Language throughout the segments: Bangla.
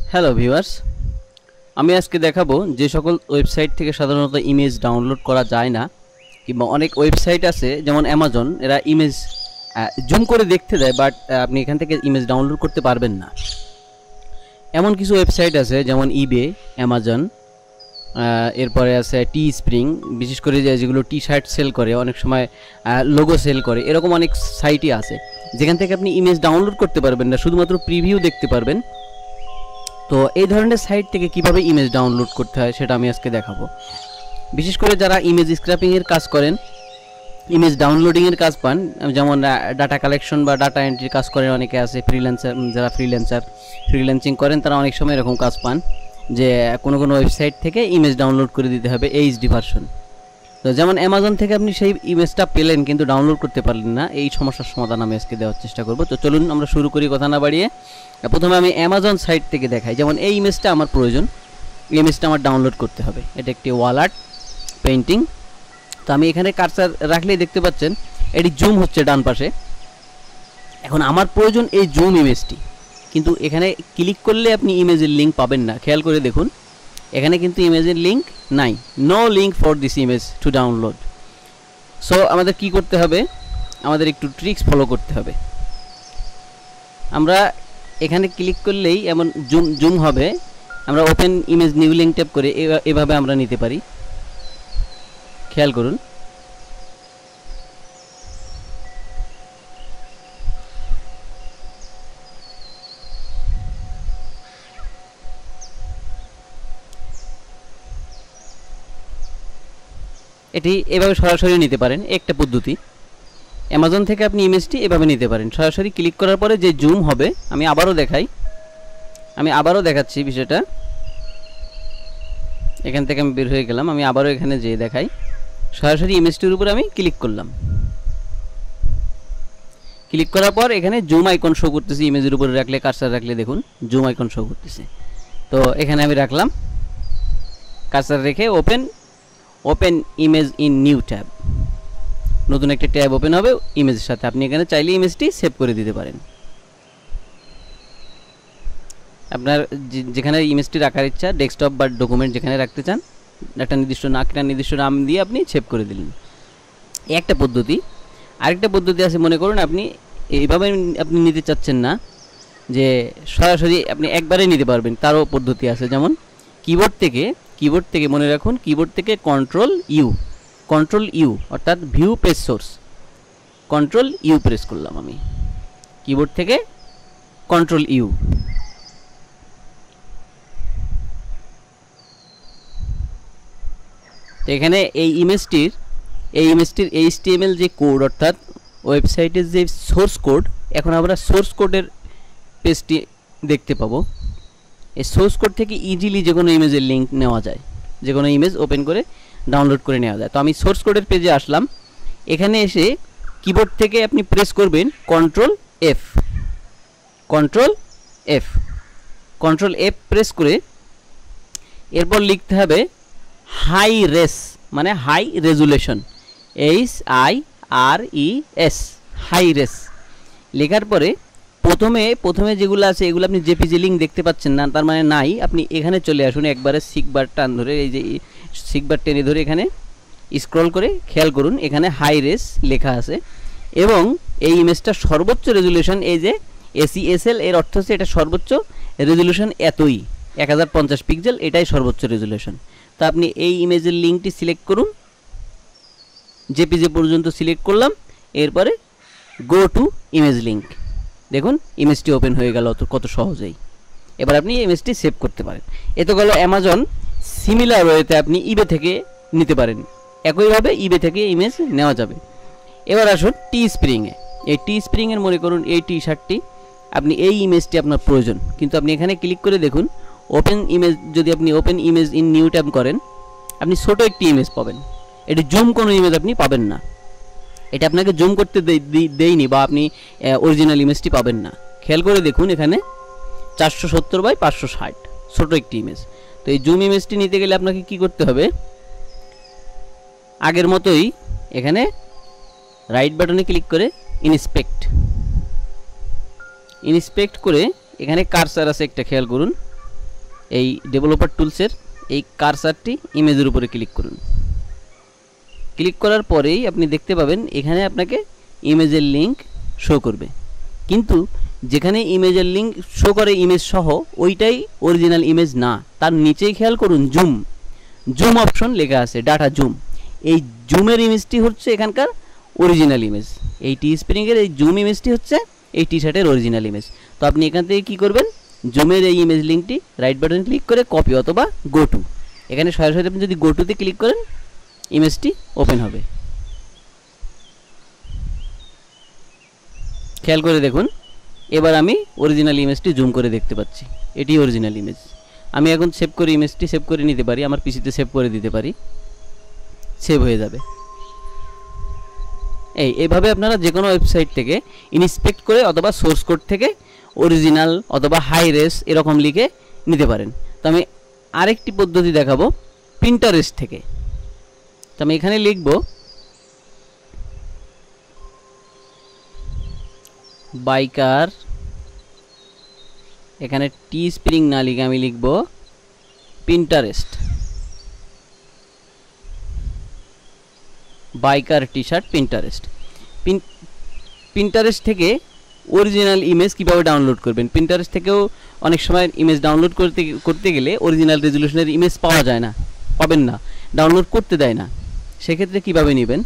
হ্যালো ভিউয়ার্স, আমি আজকে দেখাবো যে সকল ওয়েবসাইট থেকে সাধারণত ইমেজ ডাউনলোড করা যায় না, কিংবা অনেক ওয়েবসাইট আছে যেমন অ্যামাজন, এরা ইমেজ জুম করে দেখতে দেয়, বাট আপনি এখান থেকে ইমেজ ডাউনলোড করতে পারবেন না। এমন কিছু ওয়েবসাইট আছে যেমন ইবে, অ্যামাজন, এরপরে আছে টি স্প্রিং, বিশেষ করে যেগুলো টি শার্ট সেল করে, অনেক সময় লোগো সেল করে, এরকম অনেক সাইটই আছে যেখান থেকে আপনি ইমেজ ডাউনলোড করতে পারবেন না, শুধুমাত্র প্রিভিউ দেখতে পারবেন। তো এই ধরনের সাইট থেকে কিভাবে ইমেজ ডাউনলোড করতে হয় সেটা আমি আজকে দেখাবো। বিশেষ করে যারা ইমেজ স্ক্র্যাপিংয়ের কাজ করেন, ইমেজ ডাউনলোডিংয়ের কাজ পান, যেমন ডাটা কালেকশন বা ডাটা এন্ট্রির কাজ করেন, অনেকে আছে ফ্রিল্যান্সার, যারা ফ্রিল্যান্সিং করেন তারা অনেক সময় এরকম কাজ পান যে কোনো ওয়েবসাইট থেকে ইমেজ ডাউনলোড করে দিতে হবে এইচডি ভার্সন। তো যেমন অ্যামাজন থেকে আপনি সেই ইমেজটা পেলেন কিন্তু ডাউনলোড করতে পারলেন না, এই সমস্যার সমাধান আমি আজকে দেওয়ার চেষ্টা করব। তো চলুন আমরা শুরু করি কথা না বাড়িয়ে। প্রথমে আমি অ্যামাজন সাইট থেকে দেখাই। যেমন এই ইমেজটা আমার প্রয়োজন, এই ইমেজটা আমার ডাউনলোড করতে হবে। এটা একটি ওয়াল আর্ট পেইন্টিং। তো আমি এখানে কার্সার রাখলেই দেখতে পাচ্ছেন এটি জুম হচ্ছে ডান পাশে। এখন আমার প্রয়োজন এই জুম ইমেজটি, কিন্তু এখানে ক্লিক করলে আপনি ইমেজের লিঙ্ক পাবেন না। খেয়াল করে দেখুন, এখানে কিন্তু ইমেজের লিঙ্ক নাই, no link for this image to download. So আমাদের কি করতে হবে, আমাদের একটু ট্রিক্স ফলো করতে হবে। আমরা এখানে ক্লিক করলেই এমন জুম হবে, আমরা open image new link tap করে এভাবে আমরা নিতে পারি। খেয়াল করুন, এটি এভাবে সরাসরি নিতে পারেন, একটা পদ্ধতি। অ্যামাজন থেকে আপনি ইমেজটি এভাবে নিতে পারেন, সরাসরি ক্লিক করার পরে যে জুম হবে, আমি আবারও দেখাই, আমি আবারও দেখাচ্ছি বিষয়টা। এখান থেকে আমি বের হয়ে গেলাম, আমি আবারও এখানে যেয়ে দেখাই। সরাসরি ইমেজটির উপরে আমি ক্লিক করলাম, ক্লিক করার পর এখানে জুম আইকন শো করতেছে। ইমেজের উপরে রাখলে, কার্সার রাখলে দেখুন জুম আইকন শো করতেছে। তো এখানে আমি রাখলাম, কার্সার রেখে open image in new tab, নতুন একটা ট্যাব ওপেন হবে ইমেজের সাথে। আপনি এখানে চাইলে ইমেজটি সেভ করে দিতে পারেন। আপনার যেখানে ইমেজটি রাখার ইচ্ছা, ডেস্কটপ বা ডকুমেন্ট যেখানে রাখতে চান, একটা নির্দিষ্ট নাম দিয়ে আপনি সেভ করে দিলেন। একটা পদ্ধতি। আরেকটা পদ্ধতি আছে, মনে করুন আপনি এইভাবে আপনি নিতে চাচ্ছেন না, যে সরাসরি আপনি একবারে নিতে পারবেন, তারও পদ্ধতি আছে। যেমন কিবোর্ড থেকে মনে রাখুন, কিবোর্ড থেকে কন্ট্রোল ইউ অর্থাৎ view page source, control U press করলাম আমি, কিবোর্ড থেকে কন্ট্রোল ইউ। তো এখানে এই ইমেজটির HTML যে কোড, অর্থাৎ ওয়েবসাইটের যে সোর্স কোড, এখন আমরা সোর্স কোডের পেজটি দেখতে পাবো। এই সোর্স কোড থেকে ইজিলি যে কোনো ইমেজের লিঙ্ক নেওয়া যায়, যে কোনো ইমেজ ওপেন করে ডাউনলোড করে নেওয়া যায়। তো আমি সোর্স কোডের পেজে আসলাম। এখানে এসে কিবোর্ড থেকে আপনি প্রেস করবেন কন্ট্রোল এফ প্রেস করে এরপর লিখতে হবে হাই রেস, মানে high resolution, HIRES, high res. লেখার পরে প্রথমে যেগুলো আছে এগুলো আপনি জেপিজি লিঙ্ক দেখতে পাচ্ছেন না, তার মানে নাই। আপনি এখানে চলে আসুন, একবারে সিকবার টান ধরে, এই যে সিকবার টেনে ধরে এখানে স্ক্রল করে খেয়াল করুন, এখানে হাই রেস লেখা আছে। এবং এই ইমেজটা সর্বোচ্চ রেজুলেশন, এই যে ACSL, এর অর্থ হচ্ছে এটা সর্বোচ্চ রেজুলেশন এতই, 1050 পিক্সেল, এটাই সর্বোচ্চ রেজুলেশন। তো আপনি এই ইমেজের লিঙ্কটি সিলেক্ট করুন, জেপিজি পর্যন্ত সিলেক্ট করলাম, এরপরে গো টু ইমেজ লিঙ্ক। দেখুন ইমেজটি ওপেন হয়ে গেল কত সহজেই। এবার আপনি ইমেজটি সেভ করতে পারেন। এ তো গেল অ্যামাজন। সিমিলার ওয়েতে আপনি ইবে থেকে নিতে পারেন, একইভাবে ইবে থেকে ইমেজ নেওয়া যাবে। এবার আসুন টি স্প্রিংয়ে। এই টি স্প্রিংয়ের মনে করুন এই টি শার্টটি, আপনি এই ইমেজটি আপনার প্রয়োজন, কিন্তু আপনি এখানে ক্লিক করে দেখুন ওপেন ইমেজ, যদি আপনি open image in new tab করেন, আপনি ছোটো একটি ইমেজ পাবেন। এটি জুম কোনো ইমেজ আপনি পাবেন না, এটা আপনাকে জুম করতে দেয়নি, বা আপনি অরিজিনাল ইমেজটি পাবেন না। খেয়াল করে দেখুন এখানে 470x560, ছোটো একটি ইমেজ। তো এই জুম ইমেজটি নিতে গেলে আপনাকে কি করতে হবে, আগের মতোই এখানে রাইট বাটনে ক্লিক করে ইন্সপেক্ট করে এখানে কার্সার আছে একটা, খেয়াল করুন এই ডেভেলপার টুলসের এই কার্সারটি ইমেজের উপরে ক্লিক করুন। ক্লিক করার পরেই আপনি দেখতে পাবেন এখানে আপনাকে ইমেজের লিঙ্ক শো করবে, কিন্তু যেখানে ইমেজের লিঙ্ক শো করে ইমেজ সহ ওইটাই অরিজিনাল ইমেজ না, তার নিচেই খেয়াল করুন জুম অপশন লেখা আছে, ডাটা জুম। এই জুমের ইমেজটি হচ্ছে এখানকার অরিজিনাল ইমেজ। এই টি স্প্রিংয়ের এই জুম ইমেজটি হচ্ছে এই টি শার্টের অরিজিনাল ইমেজ। তো আপনি এখান থেকে কী করবেন, জুমের এই ইমেজ লিঙ্কটি রাইট বাটন ক্লিক করে কপি অথবা গো টু, এখানে সরাসরি আপনি যদি গো টুতে ক্লিক করেন ইমেজটি ওপেন হবে। খেয়াল করে দেখুন, এবার আমি অরিজিনাল ইমেজটি জুম করে দেখতে পাচ্ছি, এটি অরিজিনাল ইমেজ। আমি এখন সেভ করে ইমেজটি সেভ করে নিতে পারি, আমার পিসিতে সেভ করে দিতে পারি, সেভ হয়ে যাবে। এইভাবে আপনারা যে কোনো ওয়েবসাইট থেকে ইন্সপেক্ট করে অথবা সোর্স কোড থেকে অরিজিনাল অথবা হাই রেস এরকম লিখে নিতে পারেন। তো আমি আরেকটি পদ্ধতি দেখাবো পিন্টারেস্ট থেকে। তো আমি এখানে লিখব বাইকার, এখানে টি স্প্রিং না লিখে আমি লিখব Pinterest, biker T shirt Pinterest. Pinterest থেকে অরিজিনাল ইমেজ কীভাবে ডাউনলোড করবেন, পিন্টারেস্ট থেকেও অনেক সময় ইমেজ ডাউনলোড করতে গেলে অরিজিনাল রেজলিউশনের ইমেজ পাওয়া যায় না, পাবেন না, ডাউনলোড করতে দেয় না, সেক্ষেত্রে কীভাবে নেবেন।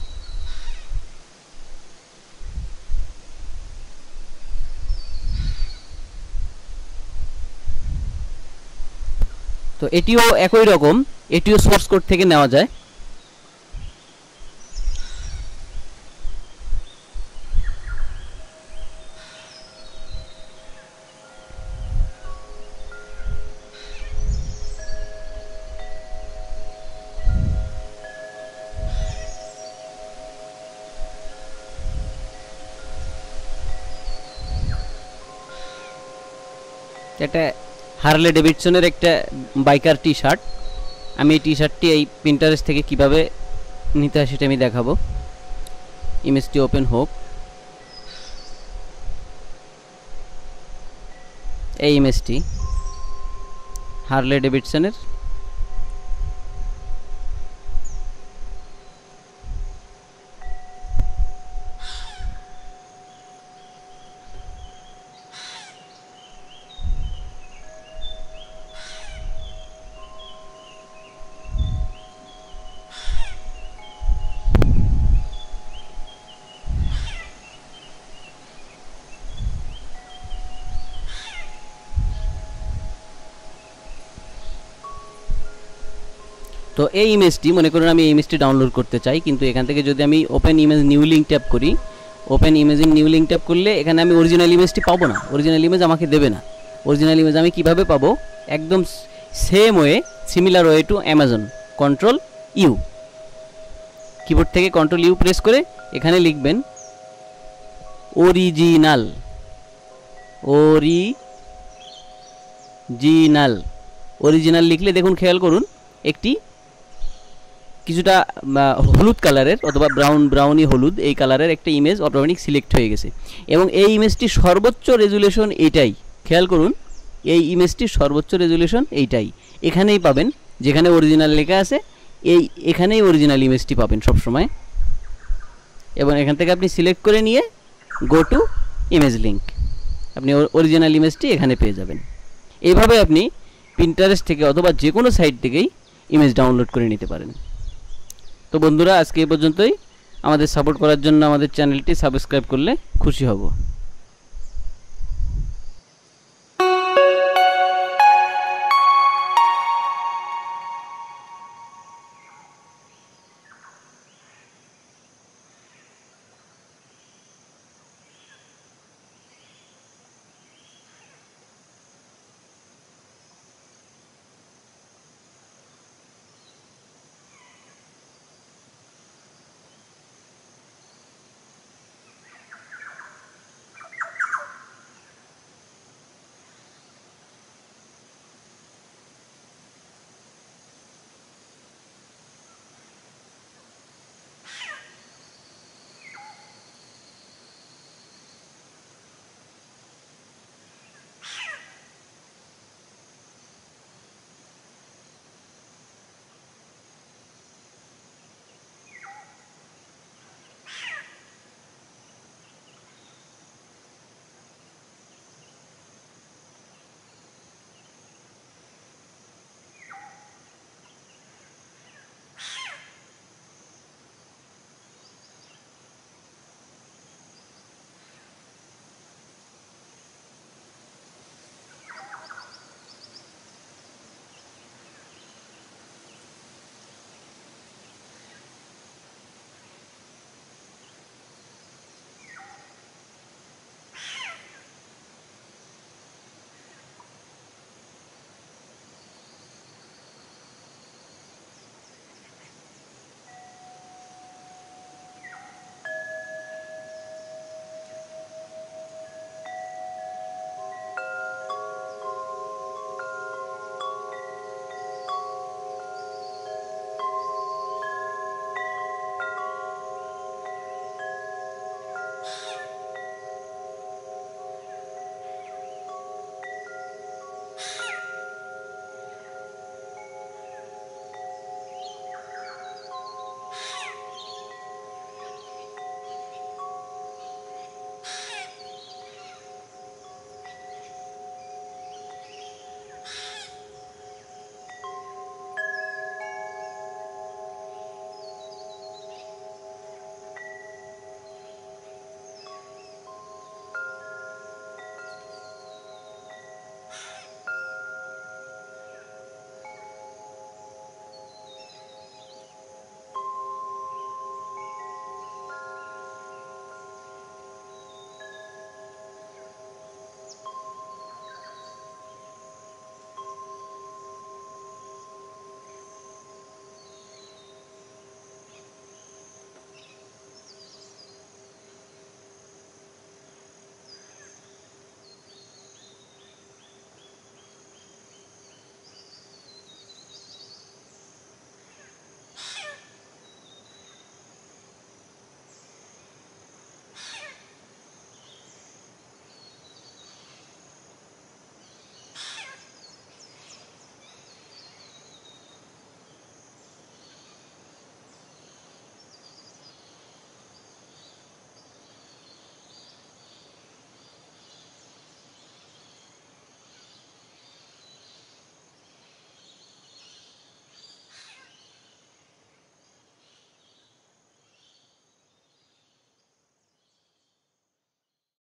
তো এটিও একই রকম, এটিও সোর্স কোড থেকে নেওয়া যায়। এটা হার্লে ডেভিডসনের একটা বাইকার টি শার্ট, আমি এই টি শার্টটি এই পিন্টারেস্ট থেকে কিভাবে নিতে হয় সেটা আমি দেখাবো। ইমেজটি ওপেন হোক, এই ইমেজটি হার্লে ডেভিডসনের, তো এই ইমেজটি মনে করুন আমি এই ইমেজটি ডাউনলোড করতে চাই, কিন্তু এখান থেকে যদি আমি open image new link tap করি, open image in new link tap করলে এখানে আমি অরিজিনাল ইমেজটি পাবো না, অরিজিনাল ইমেজ আমাকে দেবে না। অরিজিনাল ইমেজ আমি কিভাবে পাবো, একদম same way, similar way to Amazon, control U, keyboard থেকে কন্ট্রোল ইউ প্রেস করে এখানে লিখবেন অরিজিনাল, অরিজিনাল লিখলে দেখুন খেয়াল করুন একটি কিছুটা হলুদ কালারের অথবা ব্রাউনি হলুদ এই কালারের একটা ইমেজ অটোমেটিক সিলেক্ট হয়ে গেছে, এবং এই ইমেজটি সর্বোচ্চ রেজুলেশন এইটাই, খেয়াল করুন এই ইমেজটির সর্বোচ্চ রেজুলেশন এইটাই, এখানেই পাবেন যেখানে অরিজিনাল লেখা আছে, এখানেই অরিজিনাল ইমেজটি পাবেন সব সময়। এবং এখান থেকে আপনি সিলেক্ট করে নিয়ে গো টু ইমেজ লিঙ্ক, আপনি অরিজিনাল ইমেজটি এখানে পেয়ে যাবেন। এইভাবে আপনি পিন্টারেস্ট থেকে অথবা যে কোনো সাইট থেকেই ইমেজ ডাউনলোড করে নিতে পারেন। তো বন্ধুরা আজকে এই পর্যন্তই, আমাদের সাপোর্ট করার জন্য আমাদের চ্যানেলটি সাবস্ক্রাইব করলে খুশি হব।